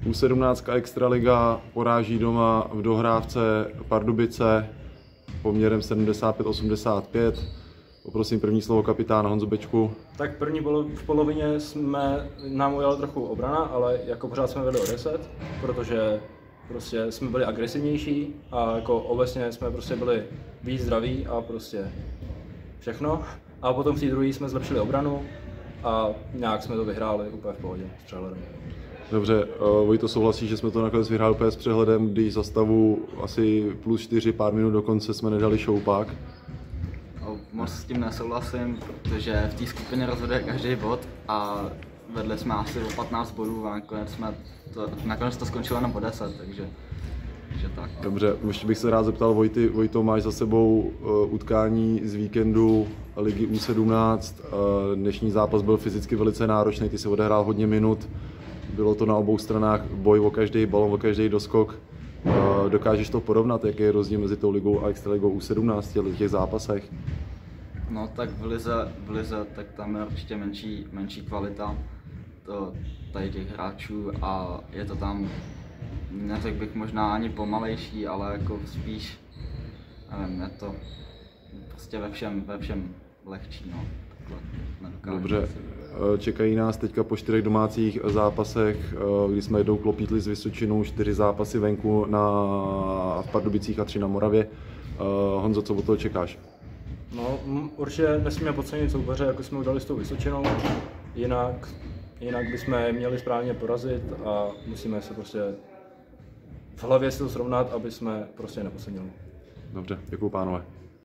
U17 Extraliga poráží doma v dohrávce Pardubice poměrem 75-85. Poprosím první slovo kapitána Honzu Bečku. Tak v polovině nám ujala trochu obrana, ale jako pořád jsme vedli o 10, protože prostě jsme byli agresivnější a jako obecně jsme prostě byli víc zdraví a prostě všechno. A potom v té druhé jsme zlepšili obranu a nějak jsme to vyhráli úplně v pohodě s přehledem. Dobře, Vojto souhlasí, že jsme to nakonec vyhráli úplně s přehledem, když za stavu asi +4 pár minut do konce jsme nedali šoupák. Moc s tím nesouhlasím, protože v té skupině rozhoduje každý bod a vedli jsme asi o 15 bodů a nakonec to skončilo jenom o 10, takže tak. Dobře, ještě bych se rád zeptal Vojto, máš za sebou utkání z víkendu ligy U17. Dnešní zápas byl fyzicky velice náročný, ty si odehrál hodně minut. Bylo to na obou stranách boj o každý balon, o každý doskok. Dokážeš to porovnat, jaký je rozdíl mezi tou ligou a extraligou U17 v těch zápasech? No tak v lize tak tam je určitě menší kvalita tady těch hráčů a je to tam, neřekl bych možná ani pomalejší, ale jako spíš, nevím, je to prostě ve všem lehčí, no. Dobře, čekají nás teďka po 4 domácích zápasech, kdy jsme jednou klopítli s Vysočinou, 4 zápasy venku v Pardubicích a 3 na Moravě. Honzo, co od toho čekáš? No, určitě nesmíme podcenit soupeře, jako jsme udali s tou Vysočinou, jinak bychom měli správně porazit a musíme se prostě v hlavě si to srovnat, aby jsme prostě nepodcenili. Dobře, děkuju pánové.